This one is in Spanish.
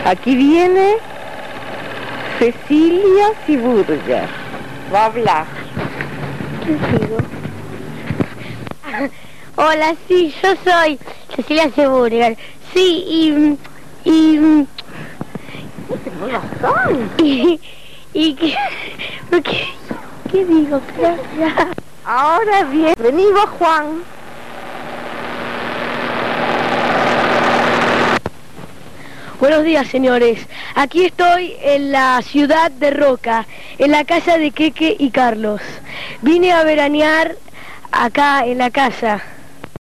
Aquí viene Cecilia Ciburger. Va a hablar. ¿Qué digo? Hola, sí, yo soy Cecilia Ciburger. Sí, ¿qué digo? Gracias. Ahora bien, venido Juan. Buenos días, señores. Aquí estoy en la ciudad de Roca, en la casa de Keke y Carlos. Vine a veranear acá en la casa.